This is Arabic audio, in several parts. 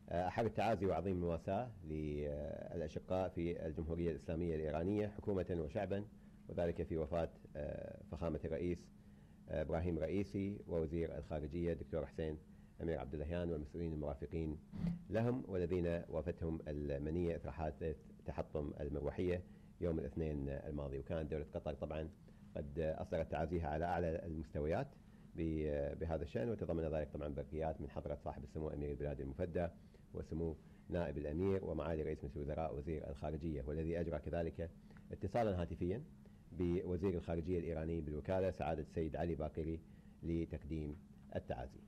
أحب التعازي وعظيم المواساة للأشقاء في الجمهورية الإسلامية الإيرانية حكومة وشعبا، وذلك في وفاة فخامة الرئيس إبراهيم رئيسي ووزير الخارجية دكتور حسين أمير عبد اللهيان والمسؤولين المرافقين لهم، والذين وافتهم المنية إثر حادث تحطم المروحية يوم الاثنين الماضي. وكانت دولة قطر طبعا قد أصدرت تعازيها على أعلى المستويات بهذا الشأن، وتضمن ذلك طبعا برقيات من حضرة صاحب السمو أمير البلاد المفدى وسمو نائب الأمير ومعالي رئيس مجلس الوزراء وزير الخارجية، والذي أجرى كذلك اتصالا هاتفيا بوزير الخارجية الإيراني بالوكالة سعادة السيد علي باقري لتقديم التعازي.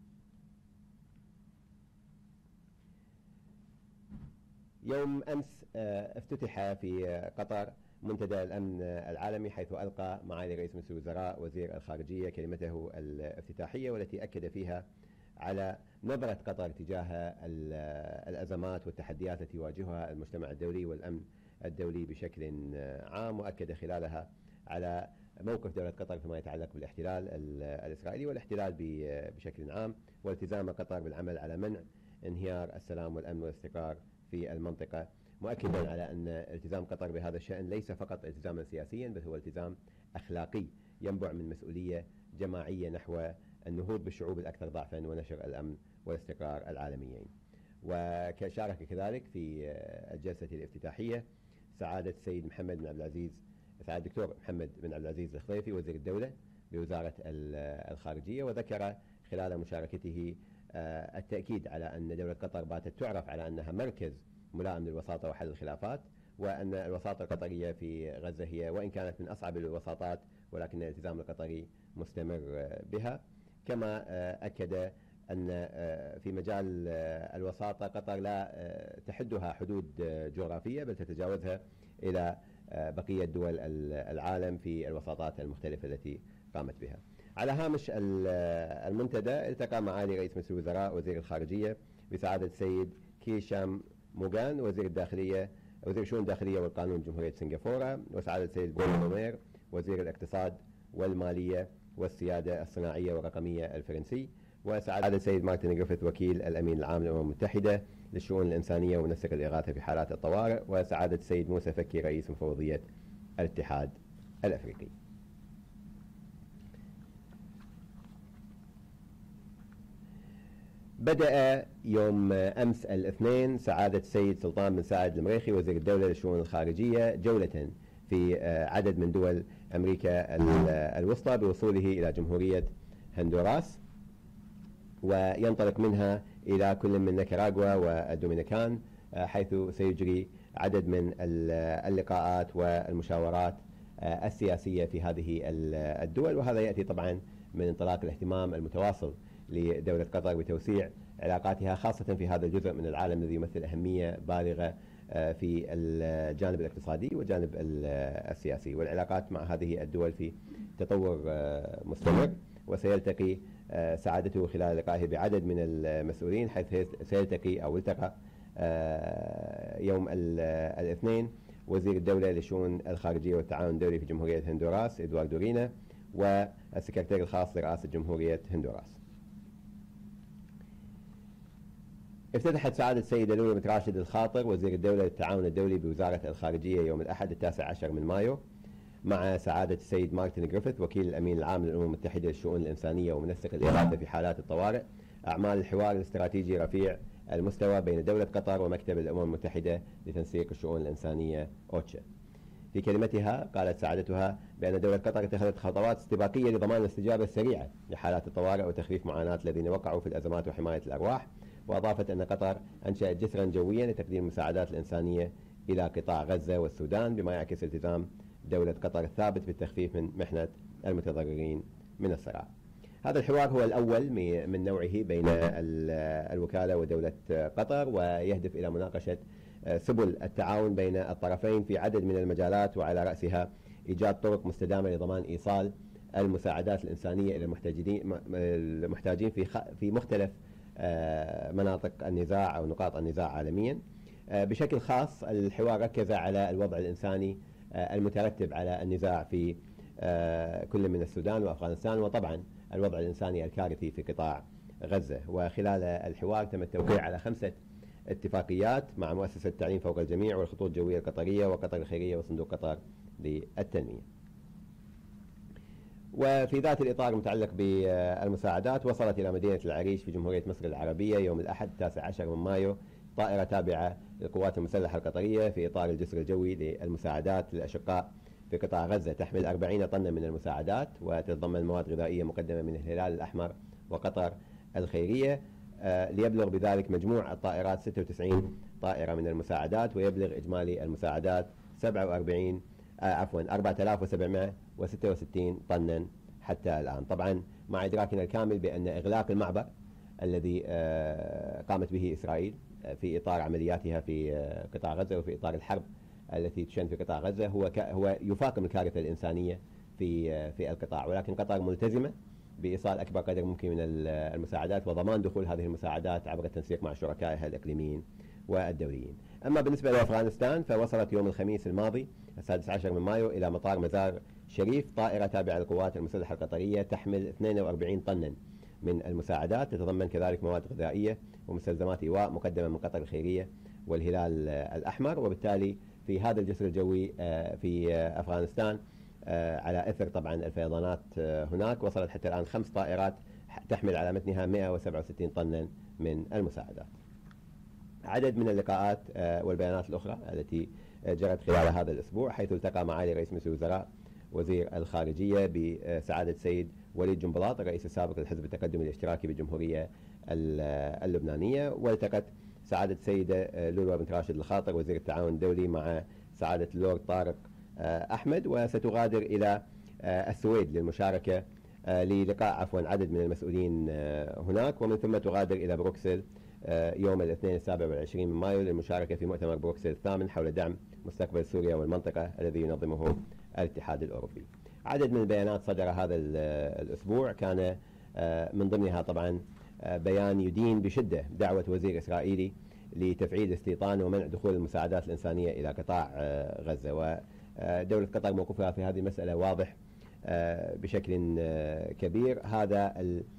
يوم أمس افتتح في قطر منتدى الأمن العالمي، حيث ألقى معالي رئيس مجلس الوزراء وزير الخارجية كلمته الافتتاحية، والتي أكد فيها على نظرة قطر تجاه الأزمات والتحديات التي يواجهها المجتمع الدولي والأمن الدولي بشكل عام، وأكد خلالها على موقف دولة قطر فيما يتعلق بالاحتلال الإسرائيلي والاحتلال بشكل عام، والتزام قطر بالعمل على منع انهيار السلام والأمن والاستقرار في المنطقة، مؤكدا على أن التزام قطر بهذا الشأن ليس فقط التزاما سياسيا، بل هو التزام أخلاقي ينبع من مسؤولية جماعية نحو النهوض بالشعوب الأكثر ضعفا ونشر الأمن والاستقرار العالميين. وشارك كذلك في الجلسة الافتتاحية سعادة السيد محمد بن عبد العزيز، سعادة الدكتور محمد بن عبد العزيز الخضيفي وزير الدولة بوزارة الخارجية، وذكر خلال مشاركته التأكيد على أن دولة قطر باتت تعرف على أنها مركز ملائم للوساطة وحل الخلافات، وأن الوساطة القطرية في غزة هي وإن كانت من أصعب الوساطات ولكن الالتزام القطري مستمر بها. كما أكد أن في مجال الوساطة قطر لا تحدها حدود جغرافية، بل تتجاوزها إلى بقية دول العالم في الوساطات المختلفة التي قامت بها. على هامش المنتدى التقى معالي رئيس مجلس الوزراء وزير الخارجية بسعادة السيد كيشام موغان وزير الداخلية وزير الشؤون الداخلية والقانون جمهورية سنغافورة، وسعادة السيد بونو رومير وزير الاقتصاد والمالية والسيادة الصناعية والرقمية الفرنسي، وسعادة السيد مارتن جريفيث وكيل الأمين العام للأمم المتحدة للشؤون الإنسانية ومنسق الإغاثة في حالات الطوارئ، وسعادة السيد موسى فكي رئيس مفوضية الاتحاد الأفريقي. بدأ يوم أمس الاثنين سعادة السيد سلطان بن سعد المريخي وزير الدولة للشؤون الخارجية جولة في عدد من دول أمريكا الوسطى بوصوله إلى جمهورية هندوراس، وينطلق منها إلى كل من نيكاراغوا والدومينيكان، حيث سيجري عدد من اللقاءات والمشاورات السياسية في هذه الدول. وهذا يأتي طبعا من انطلاق الاهتمام المتواصل لدولة قطر بتوسيع علاقاتها خاصة في هذا الجزء من العالم الذي يمثل أهمية بالغة في الجانب الاقتصادي والجانب السياسي، والعلاقات مع هذه الدول في تطور مستمر. وسيلتقي سعادته خلال لقائه بعدد من المسؤولين، حيث سيلتقي أو التقى يوم الاثنين وزير الدولة للشؤون الخارجية والتعاون الدولي في جمهورية هندوراس إدواردو رينا، والسكرتير الخاص لرئاسة جمهورية هندوراس. افتتحت سعادة السيدة لولو بنت راشد الخاطر وزير الدولة للتعاون الدولي بوزارة الخارجية يوم الأحد 19 من مايو مع سعادة السيد مارتن جريفيث وكيل الأمين العام للأمم المتحدة للشؤون الإنسانية ومنسق الإغاثة في حالات الطوارئ أعمال الحوار الاستراتيجي رفيع المستوى بين دولة قطر ومكتب الأمم المتحدة لتنسيق الشؤون الإنسانية أوتشا. في كلمتها قالت سعادتها بأن دولة قطر اتخذت خطوات استباقية لضمان الاستجابة السريعة لحالات الطوارئ وتخفيف معاناة الذين وقعوا في الأزمات وحماية الأرواح، وأضافت أن قطر أنشأت جسرا جويا لتقديم المساعدات الإنسانية إلى قطاع غزة والسودان، بما يعكس التزام دولة قطر الثابت بالتخفيف من محنة المتضررين من الصراع. هذا الحوار هو الأول من نوعه بين الوكالة ودولة قطر، ويهدف إلى مناقشة سبل التعاون بين الطرفين في عدد من المجالات، وعلى رأسها إيجاد طرق مستدامة لضمان إيصال المساعدات الإنسانية إلى المحتاجين في مختلف مناطق النزاع أو نقاط النزاع عالميا. بشكل خاص الحوار ركز على الوضع الإنساني المترتب على النزاع في كل من السودان وأفغانستان، وطبعا الوضع الإنساني الكارثي في قطاع غزة. وخلال الحوار تم التوقيع على 5 اتفاقيات مع مؤسسة التعليم فوق الجميع والخطوط الجوية القطرية وقطر الخيرية وصندوق قطر للتنمية. وفي ذات الإطار المتعلق بالمساعدات، وصلت إلى مدينة العريش في جمهورية مصر العربية يوم الأحد 19 من مايو طائرة تابعة للقوات المسلحة القطرية في إطار الجسر الجوي للمساعدات للأشقاء في قطاع غزة، تحمل 40 طنا من المساعدات وتتضمن مواد غذائية مقدمة من الهلال الأحمر وقطر الخيرية، ليبلغ بذلك مجموع الطائرات 96 طائرة من المساعدات، ويبلغ إجمالي المساعدات 4766 طنا حتى الآن. طبعا مع إدراكنا الكامل بأن إغلاق المعبر الذي قامت به إسرائيل في إطار عملياتها في قطاع غزة وفي إطار الحرب التي تشن في قطاع غزة هو يفاقم الكارثة الإنسانية في القطاع، ولكن قطر ملتزمة بإيصال أكبر قدر ممكن من المساعدات وضمان دخول هذه المساعدات عبر التنسيق مع شركائها الإقليميين والدوليين. أما بالنسبة لأفغانستان، فوصلت يوم الخميس الماضي 16 من مايو إلى مطار مزار شريف طائرة تابعة للقوات المسلحة القطرية تحمل 42 طنا من المساعدات، تتضمن كذلك مواد غذائية ومستلزمات إيواء مقدمة من قطر الخيرية والهلال الأحمر. وبالتالي في هذا الجسر الجوي في أفغانستان، على إثر طبعا الفيضانات هناك، وصلت حتى الآن 5 طائرات تحمل على متنها 167 طنا من المساعدات. عدد من اللقاءات والبيانات الأخرى التي جرت خلال هذا الأسبوع، حيث التقى معالي رئيس مجلس الوزراء وزير الخارجية بسعادة السيد وليد جنبلاط الرئيس السابق للحزب التقدمي الاشتراكي بالجمهورية اللبنانية، والتقت سعادة السيدة لولو بنت راشد الخاطر وزير التعاون الدولي مع سعادة اللورد طارق أحمد، وستغادر إلى السويد للمشاركة للقاء عدد من المسؤولين هناك، ومن ثم تغادر إلى بروكسل يوم الاثنين 27 من مايو للمشاركة في مؤتمر بروكسل الثامن حول دعم مستقبل سوريا والمنطقة الذي ينظمه الاتحاد الأوروبي. عدد من البيانات صدر هذا الأسبوع، كان من ضمنها طبعا بيان يدين بشدة دعوة وزير إسرائيلي لتفعيل استيطان ومنع دخول المساعدات الإنسانية إلى قطاع غزة، ودولة قطر موقفها في هذه المسألة واضح بشكل كبير. هذا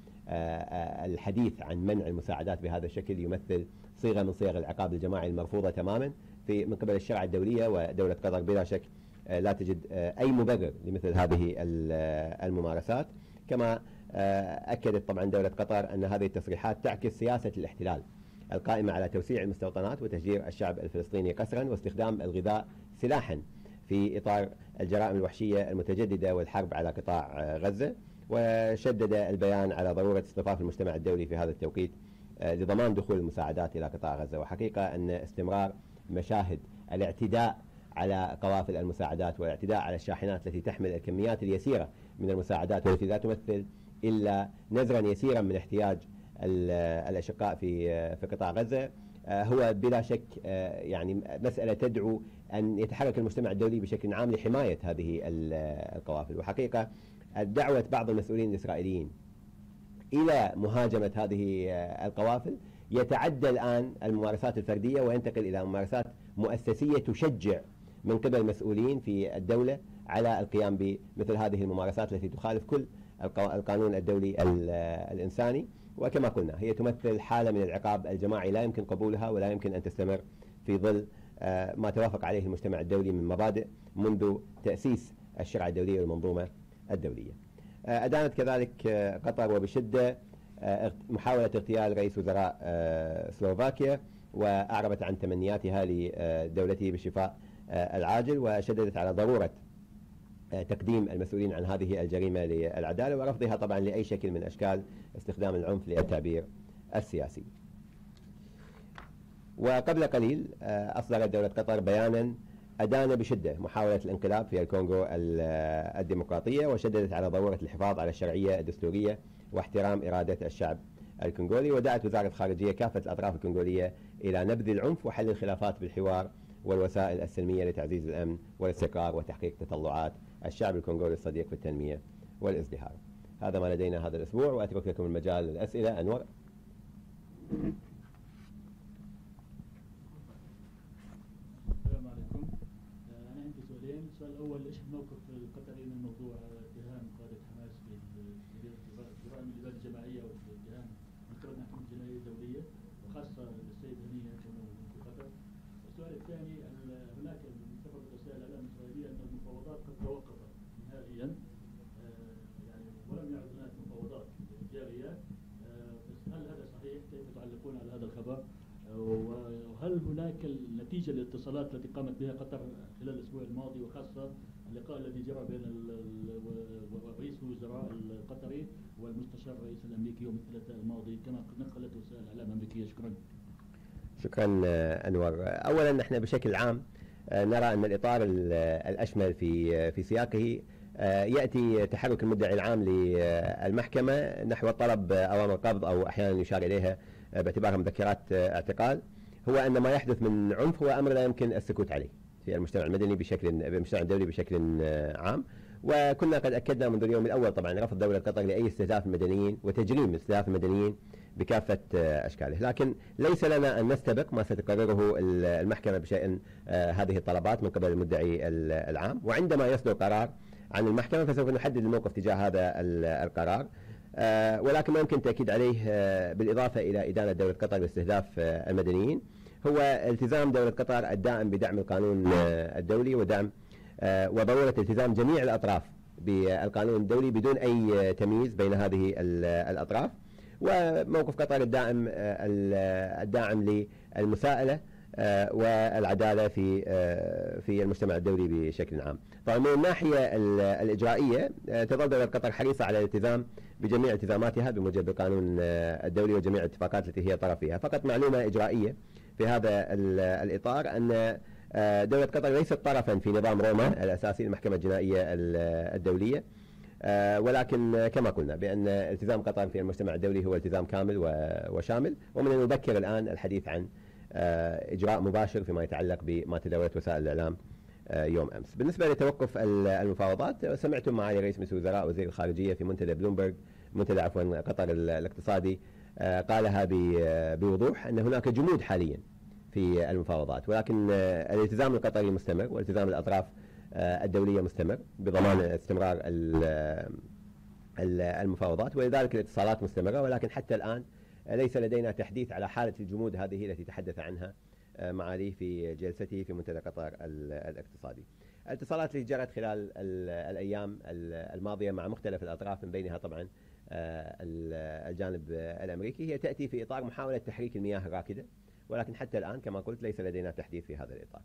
الحديث عن منع المساعدات بهذا الشكل يمثل صيغة من صيغ العقاب الجماعي المرفوضة تماما من قبل الشرع الدولية، ودولة قطر بلا شك لا تجد أي مبرر لمثل هذه الممارسات. كما أكدت طبعا دولة قطر أن هذه التصريحات تعكس سياسة الاحتلال القائمة على توسيع المستوطنات وتهجير الشعب الفلسطيني قسرا واستخدام الغذاء سلاحا في إطار الجرائم الوحشية المتجددة والحرب على قطاع غزة. وشدد البيان على ضرورة اصطفاف المجتمع الدولي في هذا التوقيت لضمان دخول المساعدات إلى قطاع غزة. وحقيقة أن استمرار مشاهد الاعتداء على قوافل المساعدات والاعتداء على الشاحنات التي تحمل الكميات اليسيرة من المساعدات والتي لا تمثل إلا نزرا يسيرا من احتياج الأشقاء في قطاع غزة هو بلا شك يعني مسألة تدعو أن يتحرك المجتمع الدولي بشكل عام لحماية هذه القوافل. وحقيقة دعوة بعض المسؤولين الإسرائيليين إلى مهاجمة هذه القوافل يتعدى الآن الممارسات الفردية وينتقل إلى ممارسات مؤسسية تشجع من قبل المسؤولين في الدولة على القيام بمثل هذه الممارسات التي تخالف كل القانون الدولي الإنساني. وكما قلنا هي تمثل حالة من العقاب الجماعي لا يمكن قبولها ولا يمكن أن تستمر في ظل ما توافق عليه المجتمع الدولي من مبادئ منذ تأسيس الشرع الدولي والمنظومة الدولية. أدانت كذلك قطر وبشدة محاولة اغتيال رئيس وزراء سلوفاكيا، وأعربت عن تمنياتها لدولته بالشفاء العاجل، وشددت على ضرورة تقديم المسؤولين عن هذه الجريمة للعدالة ورفضها طبعا لأي شكل من أشكال استخدام العنف للتعبير السياسي. وقبل قليل أصدرت دولة قطر بيانا أدان بشدة محاولة الانقلاب في الكونغو الديمقراطية، وشددت على ضرورة الحفاظ على الشرعية الدستورية واحترام إرادة الشعب الكونغولي. ودعت وزارة الخارجية كافة الأطراف الكونغولية إلى نبذ العنف وحل الخلافات بالحوار والوسائل السلمية لتعزيز الأمن والاستقرار وتحقيق تطلعات الشعب الكونغولي الصديق في التنمية والازدهار. هذا ما لدينا هذا الأسبوع، وأترك لكم المجال للأسئلة. أنور. السلام عليكم. أنا عندي سؤالين. السؤال الأول، إيش الموقف القطري من موضوع اتهام قادة حماس بالجرائم الإبادة الجماعية والاتهام من قبل المحكمة الجنائية الدولية، خاصة للسيد هنية كونه في قطر. السؤال الثاني هناك اتفقت وسائل الإعلام الإسرائيلية أن المفاوضات قد توقفت نهائيا، يعني ولم يعد هناك مفاوضات جارية. بس هل هذا صحيح؟ كيف تعلقون على هذا الخبر؟ وهل هناك النتيجة للاتصالات التي قامت بها قطر خلال الأسبوع الماضي، وخاصة اللقاء الذي جرى بين رئيس الوزراء القطري والمستشار الرئيس الأمريكي يوم الثلاثاء الماضي كما نقلت وسائل الإعلام الأمريكية؟ شكرا. شكرا أنور. أولا نحن بشكل عام نرى أن الإطار الأشمل في سياقه يأتي تحرك المدعي العام للمحكمة نحو طلب أوامر قبض أو أحيانا يشار إليها باعتبارها مذكرات اعتقال، هو أن ما يحدث من عنف هو أمر لا يمكن السكوت عليه في المجتمع المدني بالمجتمع الدولي بشكل عام. وكنا قد أكدنا منذ اليوم الأول طبعا رفض دولة قطر لأي استهداف المدنيين وتجريم استهداف المدنيين بكافة أشكاله، لكن ليس لنا أن نستبق ما ستقرره المحكمة بشأن هذه الطلبات من قبل المدعي العام، وعندما يصدر قرار عن المحكمة فسوف نحدد الموقف تجاه هذا القرار. ولكن ما يمكن التأكيد عليه بالإضافة إلى إدانة دولة قطر لاستهداف المدنيين هو التزام دولة قطر الدائم بدعم القانون الدولي ودعم وضرورة التزام جميع الأطراف بالقانون الدولي بدون أي تمييز بين هذه الأطراف، وموقف قطر الداعم للمساءلة والعدالة في المجتمع الدولي بشكل عام. طبعا من الناحية الإجرائية تظل دولة قطر حريصة على الالتزام بجميع التزاماتها بموجب القانون الدولي وجميع الاتفاقات التي هي طرف فيها. فقط معلومة إجرائية في هذا الإطار أن دولة قطر ليست طرفا في نظام روما الأساسي المحكمة الجنائية الدولية، ولكن كما قلنا بأن التزام قطر في المجتمع الدولي هو التزام كامل وشامل، ومن المبكر الآن الحديث عن إجراء مباشر فيما يتعلق بما تداولت وسائل الإعلام يوم أمس. بالنسبة لتوقف المفاوضات، سمعتم معالي رئيس مجلس الوزراء وزير الخارجية في منتدى بلومبرج منتدى قطر الاقتصادي قالها بوضوح أن هناك جمود حاليا في المفاوضات، ولكن الالتزام القطري مستمر والتزام الأطراف الدولية مستمر بضمان استمرار المفاوضات، ولذلك الاتصالات مستمرة، ولكن حتى الآن ليس لدينا تحديث على حالة الجمود هذه التي تحدث عنها معالي في جلسته في منتدى قطر الاقتصادي. الاتصالات التي جرت خلال الأيام الماضية مع مختلف الأطراف من بينها طبعا الجانب الأمريكي هي تأتي في إطار محاولة تحريك المياه الراكدة، ولكن حتى الآن كما قلت ليس لدينا تحديث في هذا الإطار.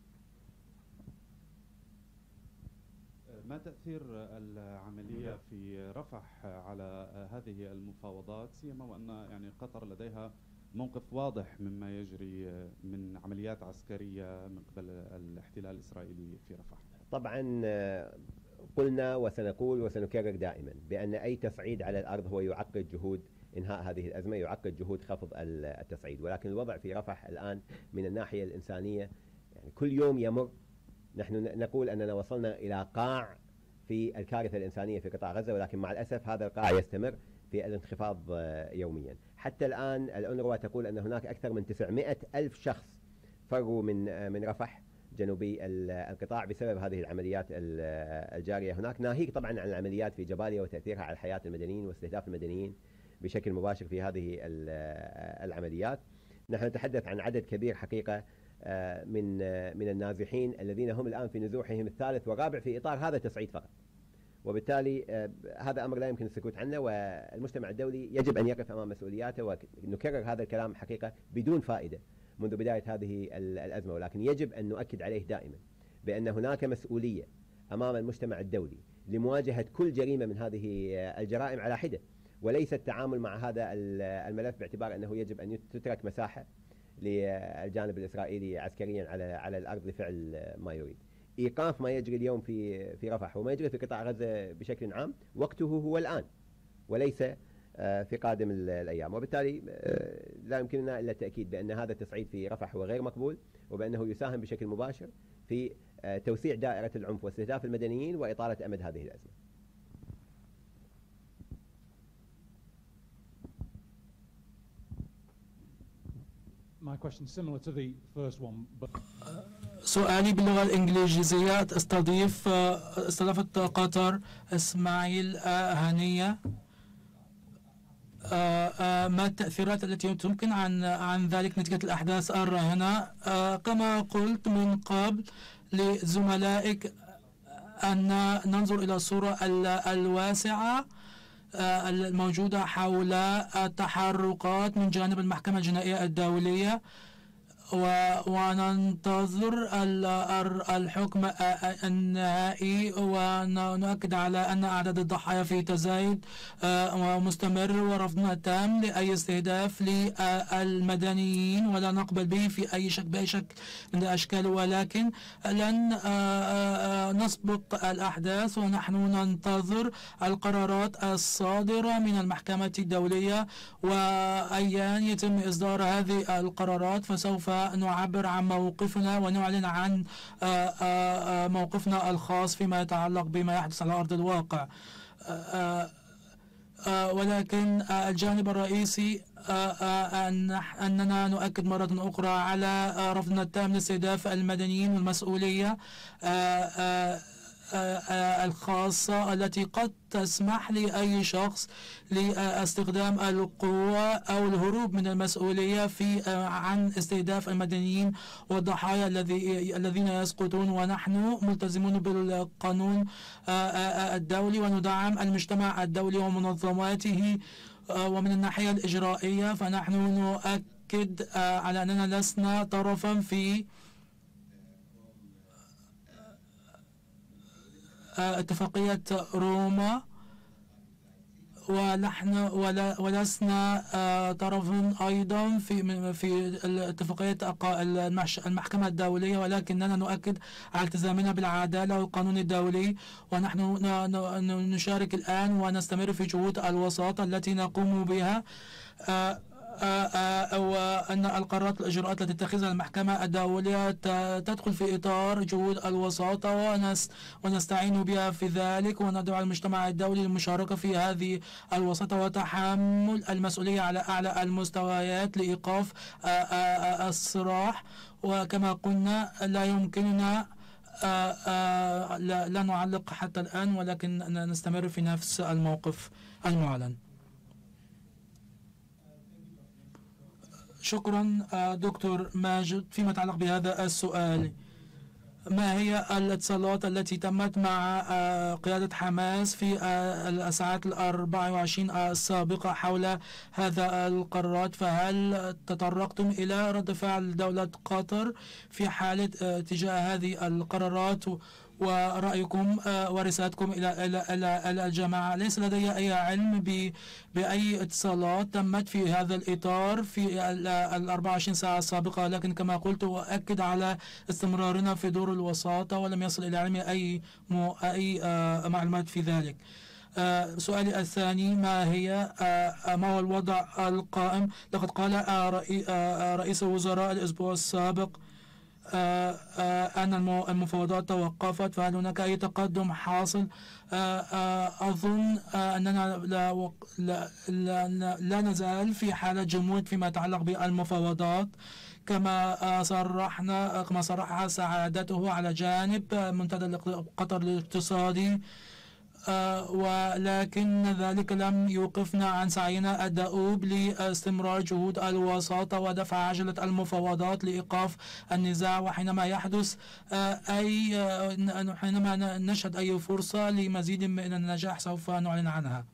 ما تأثير العملية في رفح على هذه المفاوضات، سيما وأن يعني قطر لديها موقف واضح مما يجري من عمليات عسكرية من قبل الاحتلال الإسرائيلي في رفح؟ طبعا قلنا وسنقول وسنكرر دائما بأن أي تصعيد على الأرض هو يعقد جهود إنهاء هذه الأزمة، يعقد جهود خفض التصعيد، ولكن الوضع في رفح الآن من الناحية الإنسانية يعني كل يوم يمر نحن نقول أننا وصلنا إلى قاع في الكارثة الإنسانية في قطاع غزة، ولكن مع الأسف هذا القاع يستمر في الانخفاض يوميا. حتى الآن الأونروا تقول أن هناك أكثر من 900,000 شخص فروا من رفح جنوبي القطاع بسبب هذه العمليات الجارية هناك، ناهيك طبعا عن العمليات في جباليا وتأثيرها على حياة المدنيين واستهداف المدنيين بشكل مباشر في هذه العمليات. نحن نتحدث عن عدد كبير حقيقة من النازحين الذين هم الآن في نزوحهم الثالث والرابع في إطار هذا التصعيد فقط، وبالتالي هذا أمر لا يمكن السكوت عنه، والمجتمع الدولي يجب أن يقف أمام مسؤولياته. ونكرر هذا الكلام حقيقة بدون فائدة منذ بداية هذه الأزمة، ولكن يجب أن نؤكد عليه دائما بأن هناك مسؤولية أمام المجتمع الدولي لمواجهة كل جريمة من هذه الجرائم على حدة، وليس التعامل مع هذا الملف باعتبار أنه يجب أن تترك مساحة للجانب الإسرائيلي عسكريا على الأرض لفعل ما يريد. إيقاف ما يجري اليوم في رفح وما يجري في قطاع غزة بشكل عام وقته هو الآن وليس في قادم الأيام، وبالتالي لا يمكننا إلا التأكيد بأن هذا التصعيد في رفح هو غير مقبول، وبأنه يساهم بشكل مباشر في توسيع دائرة العنف واستهداف المدنيين وإطالة أمد هذه الأزمة. My question is similar to the first one, but سؤالي باللغة الإنجليزية. استضافت قطر إسماعيل هنية ما التأثيرات التي يمكن عن ذلك نتيجة الأحداث الراهنة. كما قلت من قبل لزملائك أن ننظر إلى الصورة الواسعة الموجودة حول التحركات من جانب المحكمة الجنائية الدولية، وننتظر الحكم النهائي، ونؤكد على أن أعداد الضحايا في تزايد ومستمر، ورفضنا التام لأي استهداف للمدنيين ولا نقبل به في بأي شكل من الأشكال، ولكن لن نسبق الأحداث، ونحن ننتظر القرارات الصادرة من المحكمة الدولية، وأيان يتم إصدار هذه القرارات فسوف نعبر عن موقفنا ونعلن عن موقفنا الخاص فيما يتعلق بما يحدث على أرض الواقع. ولكن الجانب الرئيسي أننا نؤكد مرة أخرى على رفضنا التام لاستهداف المدنيين والمسؤولية الخاصة التي قد تسمح لأي شخص لاستخدام القوة أو الهروب من المسؤولية عن استهداف المدنيين والضحايا الذين يسقطون. ونحن ملتزمون بالقانون الدولي وندعم المجتمع الدولي ومنظماته، ومن الناحية الإجرائية فنحن نؤكد على أننا لسنا طرفا في اتفاقية روما، ونحن ولسنا طرفا أيضا في اتفاقية المحكمة الدولية، ولكننا نؤكد على التزامنا بالعدالة والقانون الدولي. ونحن نشارك الآن ونستمر في جهود الوساطة التي نقوم بها، وأن القرارات والإجراءات التي تتخذها المحكمة الدولية تدخل في إطار جهود الوساطة، ونستعين بها في ذلك، وندعو المجتمع الدولي للمشاركة في هذه الوساطة وتحمل المسؤولية على أعلى المستويات لإيقاف الصراع. وكما قلنا لا يمكننا لا نعلق حتى الآن، ولكن نستمر في نفس الموقف المعلن. شكرا دكتور ماجد. فيما يتعلق بهذا السؤال، ما هي الاتصالات التي تمت مع قيادة حماس في الساعات 24 السابقة حول هذا القرارات؟ فهل تطرقتم إلى رد فعل دولة قطر في حالة تجاه هذه القرارات ورأيكم ورسالتكم إلى الجماعة؟ ليس لدي أي علم بأي اتصالات تمت في هذا الإطار في 24 ساعة السابقة، لكن كما قلت أؤكد على استمرارنا في دور الوساطة، ولم يصل إلى علمي أي معلومات في ذلك. سؤالي الثاني، ما هو الوضع القائم؟ لقد قال رئيس الوزراء الأسبوع السابق أن المفاوضات توقفت، فهل هناك أي تقدم حاصل؟ أظن أننا لا نزال في حالة جمود فيما يتعلق بالمفاوضات، كما صرح سعادته على جانب منتدى قطر الاقتصادي، ولكن ذلك لم يوقفنا عن سعينا الدؤوب لاستمرار جهود الوساطة ودفع عجلة المفاوضات لإيقاف النزاع. وحينما يحدث حينما نشهد أي فرصة لمزيد من النجاح سوف نعلن عنها.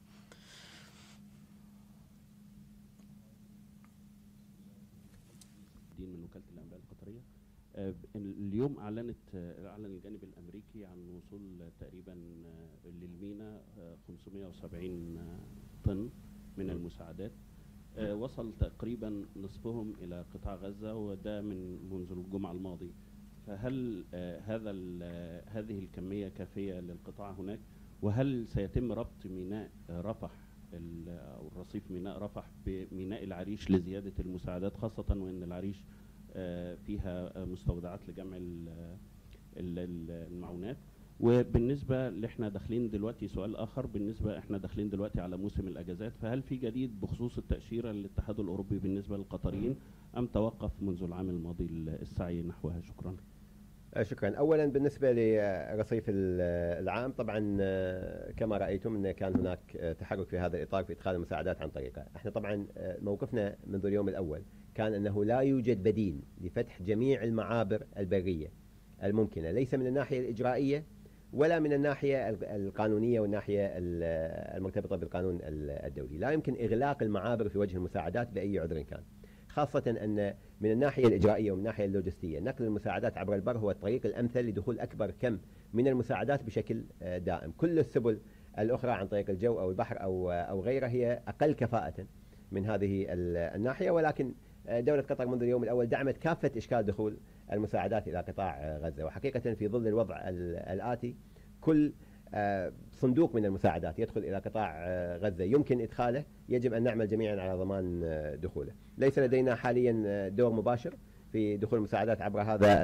من وكالة الأنباء القطرية، اليوم أعلن الجانب الأمريكي عن وصول تقريبا للميناء 570 طن من المساعدات، وصل تقريبا نصفهم إلى قطاع غزة، وده منذ الجمعة الماضي. فهل هذه الكمية كافية للقطاع هناك؟ وهل سيتم ربط ميناء رفح أو الرصيف ميناء رفح بميناء العريش لزيادة المساعدات، خاصة وأن العريش فيها مستودعات لجمع المعونات؟ وبالنسبة اللي احنا داخلين دلوقتي، سؤال آخر، بالنسبة احنا داخلين دلوقتي على موسم الأجازات، فهل في جديد بخصوص التأشيرة للاتحاد الأوروبي بالنسبة للقطريين، أم توقف منذ العام الماضي السعي نحوها؟ شكرا. شكرا. أولا بالنسبة لرصيف العام، طبعا كما رأيتم أن كان هناك تحرك في هذا الإطار في إدخال المساعدات عن طريقه. احنا طبعا موقفنا منذ اليوم الأول كان أنه لا يوجد بديل لفتح جميع المعابر البرية الممكنة، ليس من الناحية الإجرائية ولا من الناحية القانونية والناحية المرتبطة بالقانون الدولي. لا يمكن إغلاق المعابر في وجه المساعدات بأي عذر كان، خاصة أن من الناحية الإجرائية ومن الناحية اللوجستية نقل المساعدات عبر البر هو الطريق الأمثل لدخول أكبر كم من المساعدات بشكل دائم. كل السبل الأخرى عن طريق الجو أو البحر أو غيره هي أقل كفاءة من هذه الناحية، ولكن دولة قطر منذ اليوم الأول دعمت كافة إشكال دخول المساعدات إلى قطاع غزة. وحقيقة في ظل الوضع الآتي كل صندوق من المساعدات يدخل إلى قطاع غزة يمكن إدخاله، يجب أن نعمل جميعا على ضمان دخوله. ليس لدينا حاليا دور مباشر في دخول المساعدات عبر هذا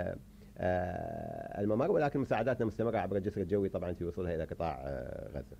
الممر، ولكن مساعداتنا مستمرة عبر الجسر الجوي طبعا في وصولها إلى قطاع غزة.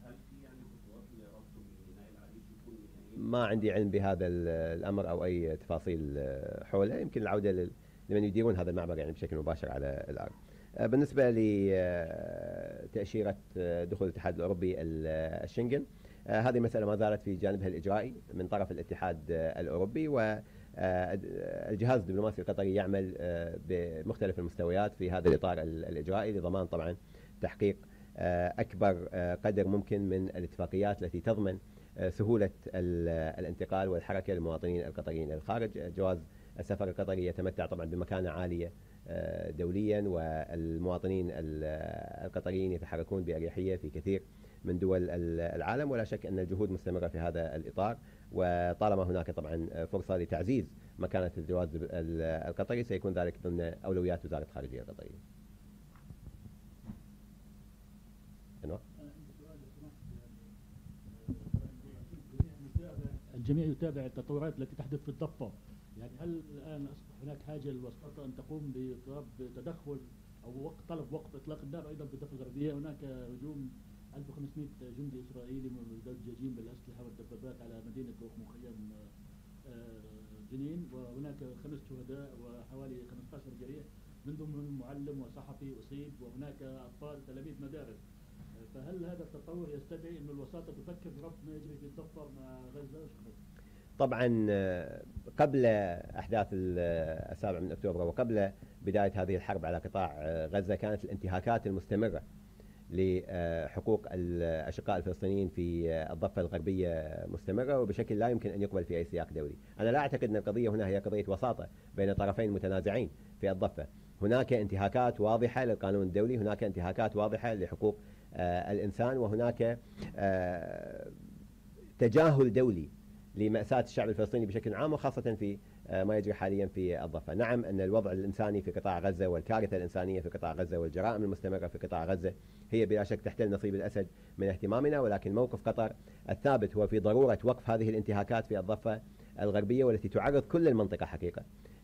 ما عندي علم بهذا الأمر أو أي تفاصيل حوله، يمكن العودة لمن يديرون هذا المعبر يعني بشكل مباشر على الأرض. بالنسبة لتأشيرة دخول الاتحاد الأوروبي الشنغن، هذه مسألة ما زالت في جانبها الإجرائي من طرف الاتحاد الأوروبي، والجهاز الدبلوماسي القطري يعمل بمختلف المستويات في هذا الإطار الإجرائي لضمان طبعا تحقيق أكبر قدر ممكن من الاتفاقيات التي تضمن سهولة الانتقال والحركة للمواطنين القطريين الخارج. جواز السفر القطري يتمتع طبعا بمكانة عالية دوليا، والمواطنين القطريين يتحركون بأريحية في كثير من دول العالم، ولا شك أن الجهود مستمرة في هذا الإطار. وطالما هناك طبعا فرصة لتعزيز مكانة الجواز القطري سيكون ذلك ضمن أولويات وزارة الخارجية القطرية. الجميع يتابع التطورات التي تحدث في الضفة، يعني هل الآن أصبح هناك حاجة للوساطة أن تقوم بتدخل أو طلب وقف إطلاق النار أيضا في الضفة الغربية؟ هناك هجوم 1500 جندي إسرائيلي مدججين بالأسلحة والدبابات على مدينة ومخيم جنين، وهناك 5 شهداء وحوالي 15 جريح، من ضمنهم معلم وصحفي أصيب، وهناك أطفال تلاميذ مدارس. فهل هذا التطور يستدعي أن الوساطة تفكر بربط ما يجري في الضفة مع غزة؟ طبعا قبل أحداث 7 من أكتوبر وقبل بداية هذه الحرب على قطاع غزة كانت الانتهاكات المستمرة لحقوق الأشقاء الفلسطينيين في الضفة الغربية مستمرة وبشكل لا يمكن أن يقبل في أي سياق دولي. أنا لا أعتقد أن القضية هنا هي قضية وساطة بين طرفين متنازعين في الضفة. هناك انتهاكات واضحة للقانون الدولي، هناك انتهاكات واضحة لحقوق الإنسان، وهناك تجاهل دولي لمأساة الشعب الفلسطيني بشكل عام، وخاصة في ما يجري حاليا في الضفة. نعم أن الوضع الإنساني في قطاع غزة والكارثة الإنسانية في قطاع غزة والجرائم المستمرة في قطاع غزة هي بلا شك تحتل نصيب الأسد من اهتمامنا، ولكن موقف قطر الثابت هو في ضرورة وقف هذه الانتهاكات في الضفة الغربية، والتي تعرض كل المنطقة حقيقة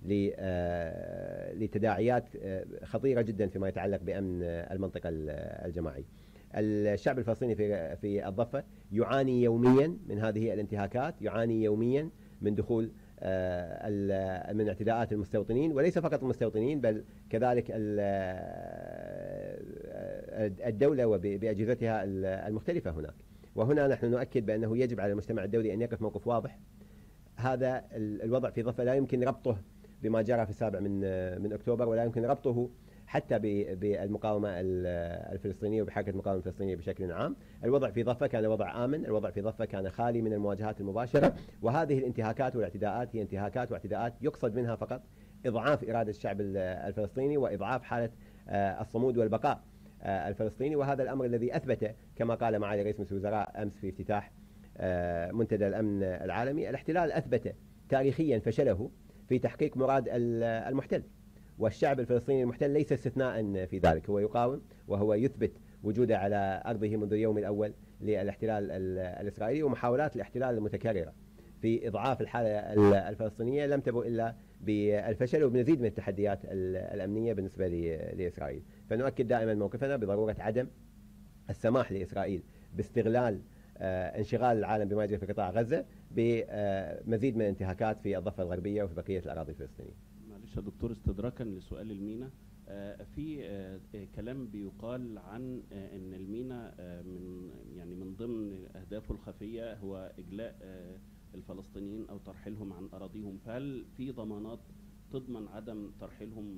لتداعيات خطيرة جدا فيما يتعلق بأمن المنطقة الجماعي. الشعب الفلسطيني في الضفة يعاني يوميا من هذه الانتهاكات، يعاني يوميا من دخول من اعتداءات المستوطنين، وليس فقط المستوطنين بل كذلك الدولة وبأجهزتها المختلفة هناك. وهنا نحن نؤكد بأنه يجب على المجتمع الدولي أن يقف موقف واضح. هذا الوضع في الضفة لا يمكن ربطه بما جرى في 7 من أكتوبر، ولا يمكن ربطه حتى بالمقاومة الفلسطينية وبحركة المقاومة الفلسطينية بشكل عام. الوضع في ضفة كان وضع آمن، الوضع في ضفة كان خالي من المواجهات المباشرة، وهذه الانتهاكات والاعتداءات هي انتهاكات واعتداءات يقصد منها فقط إضعاف إرادة الشعب الفلسطيني وإضعاف حالة الصمود والبقاء الفلسطيني. وهذا الأمر الذي أثبت كما قال معالي رئيس مجلس الوزراء أمس في افتتاح منتدى الأمن العالمي، الاحتلال أثبت تاريخيا فشله في تحقيق مراد المحتل، والشعب الفلسطيني المحتل ليس استثناء في ذلك. هو يقاوم وهو يثبت وجوده على أرضه منذ اليوم الأول للاحتلال الإسرائيلي، ومحاولات الاحتلال المتكررة في إضعاف الحالة الفلسطينية لم تبق إلا بالفشل وبمزيد من التحديات الأمنية بالنسبة لإسرائيل. فنؤكد دائما موقفنا بضرورة عدم السماح لإسرائيل باستغلال انشغال العالم بما يجري في قطاع غزة بمزيد من الانتهاكات في الضفة الغربية وفي بقية الأراضي الفلسطينية. معلش يا دكتور، استدراكا لسؤال المينا، في كلام بيقال عن ان الميناء من ضمن اهدافه الخفيه هو اجلاء الفلسطينيين او ترحيلهم عن اراضيهم، فهل في ضمانات تضمن عدم ترحيلهم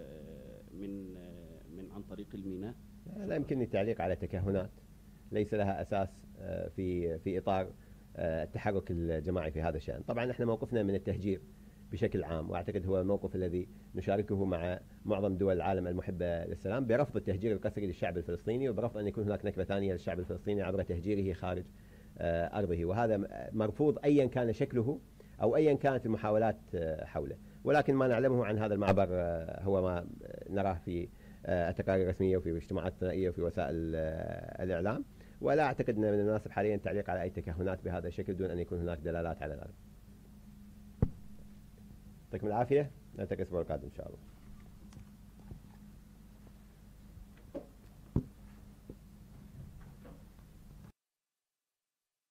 من عن طريق الميناء؟ لا يمكنني التعليق على تكهنات ليس لها اساس في اطار التحرك الجماعي في هذا الشأن. طبعا احنا موقفنا من التهجير بشكل عام، واعتقد هو الموقف الذي نشاركه مع معظم دول العالم المحبه للسلام، برفض التهجير القسري للشعب الفلسطيني، وبرفض ان يكون هناك نكبه ثانيه للشعب الفلسطيني عبر تهجيره خارج ارضه، وهذا مرفوض ايا كان شكله او ايا كانت المحاولات حوله. ولكن ما نعلمه عن هذا المعبر هو ما نراه في التقارير الرسميه وفي الاجتماعات الثنائيه وفي وسائل الاعلام، ولا اعتقد ان من المناسب حاليا التعليق على اي تكهنات بهذا الشكل دون ان يكون هناك دلالات على ذلك. يعطيكم العافيه، نلتقي الاسبوع القادم ان شاء الله.